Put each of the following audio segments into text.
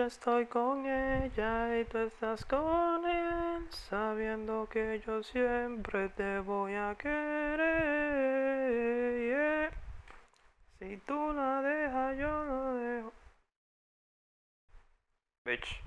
estoy con ella y tú estás con él, sabiendo que yo siempre te voy a querer. Yeah. Si tú la dejas, yo lo dejo. Bitch.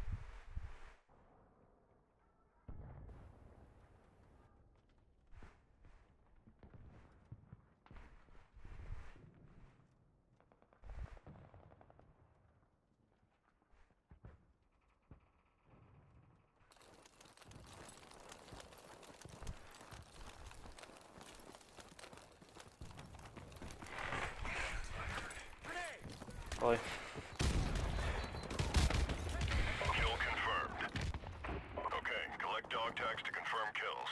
Voy. Kill confirmed. Okay, collect dog tags to confirm kills.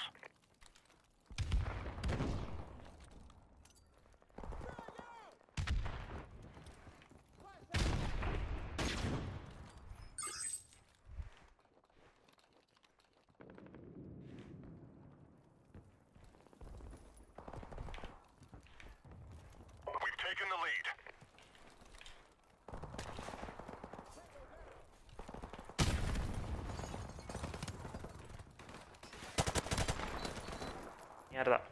We've taken the lead. Mierda.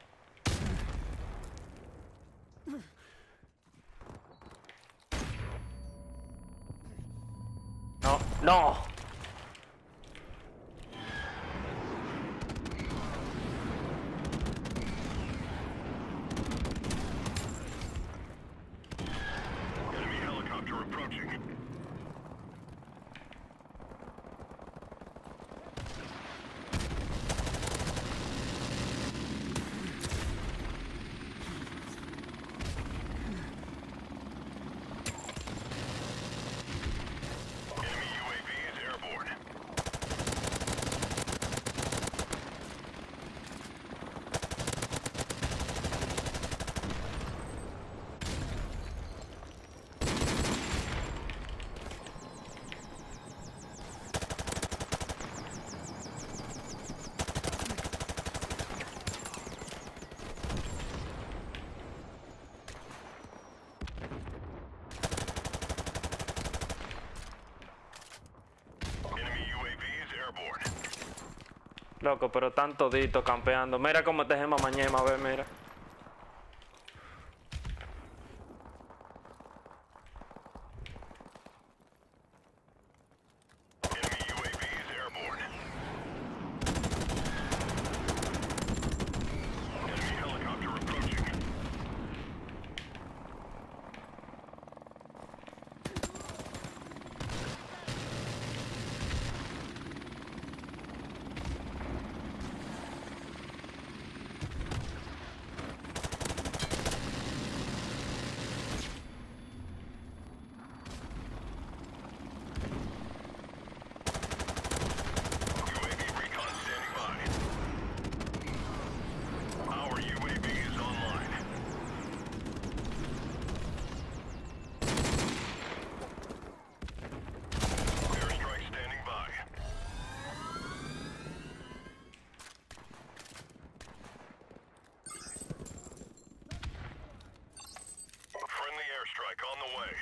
No, no. Enemy helicopter approaching. Enemy UAV is airborne. Enemy UAV is airborne. Loco, pero están toditos campeando. Mira cómo te gema mañema, a ver, mira. Enemy UAV is airborne. Enemy helicopter approaching. UAV recon standing by. Our UAV is online. Airstrike standing by. Friendly airstrike on the way.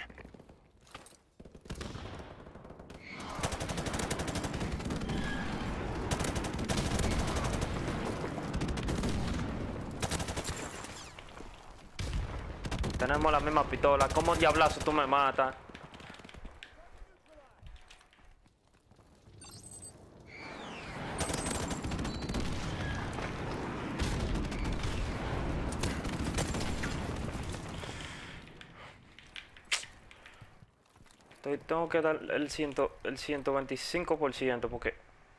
Tenemos la misma pistola. ¿Cómo diablazo tú me matas? Tengo que dar el 125% porque...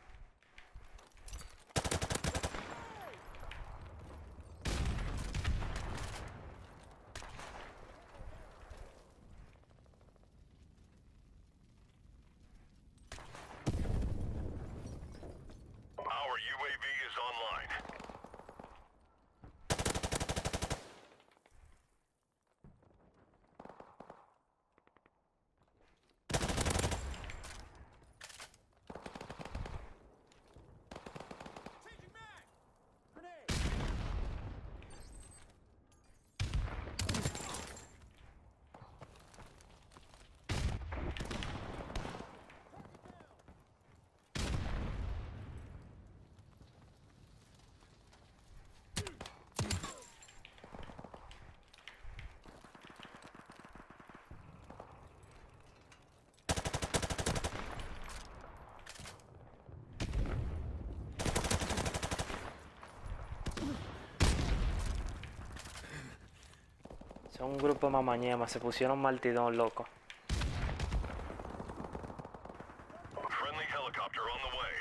Our UAV is online. Son un grupo de mamañemas, se pusieron martidón, loco. Friendly helicopter on the way.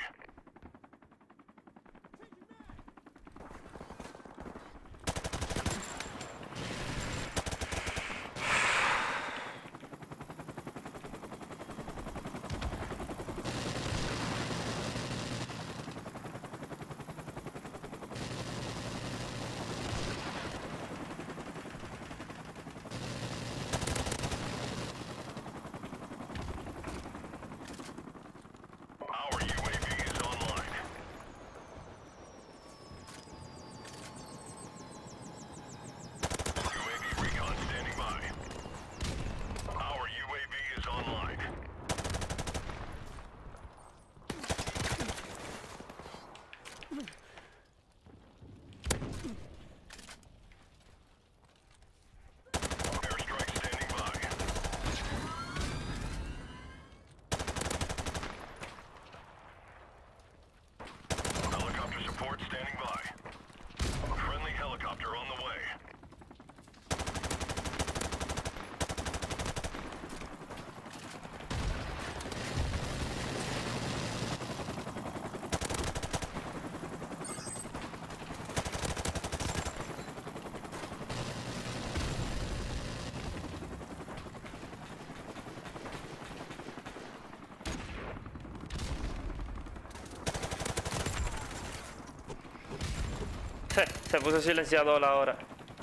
Our UAV is online. UAV recon standing by. Our UAV is online. Airstrike standing by. Helicopter support standing by. Friendly helicopter on the way. Se puso silenciador ahora.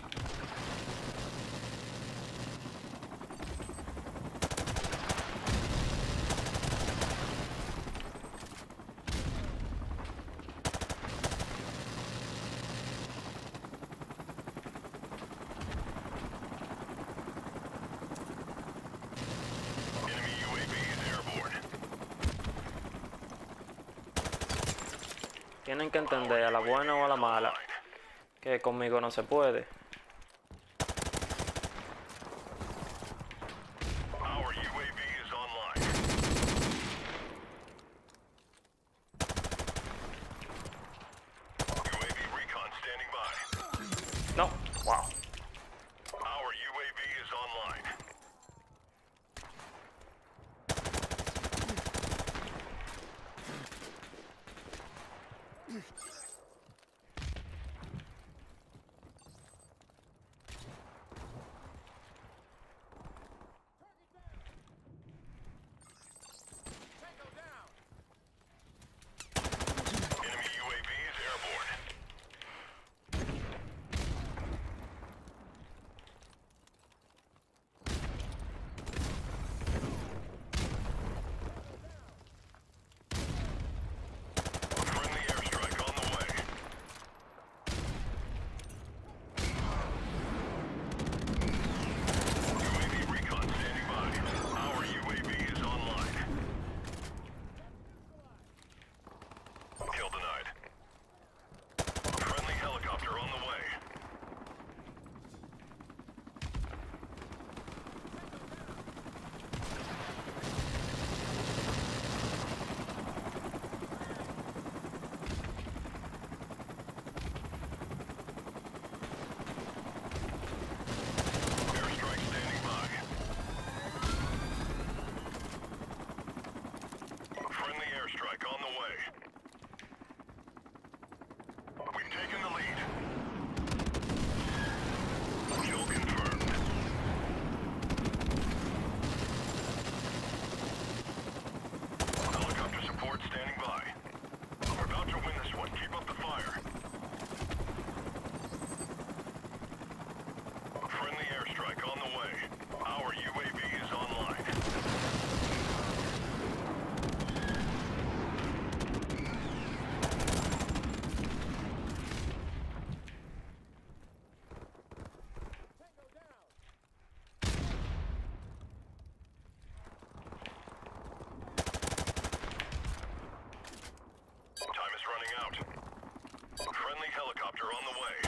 Enemy UAV is airborne. Tienen que entender a la buena o a la mala que conmigo no se puede. Our UAV is online. UAV recon standing by. No, wow. Our UAV is online. Enemy UAV is airborne. Friendly airstrike on the way. UAV recon standing by. Our UAV is online. Kill denied. Friendly helicopter on the way. Airstrike standing by. Friendly airstrike on the way. We've taken the lead. Kill confirmed. Helicopter support standing by. We're about to win this one. Keep up the fire. Friendly airstrike on the way. Our UAV is online. Time is running out. Friendly helicopter on the way.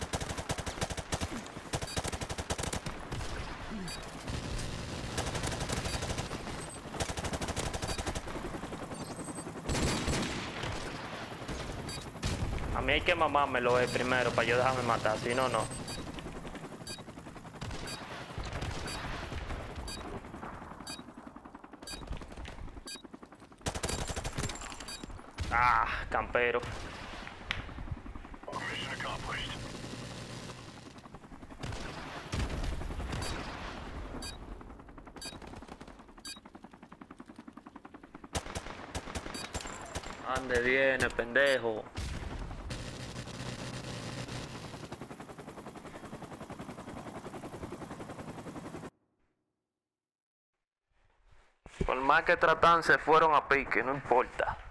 A mí hay que mamármelo primero para yo dejarme matar, si no, no. Ah, campero. Mission accomplished. Ande viene, pendejo. Por más que tratan, se fueron a pique, no importa.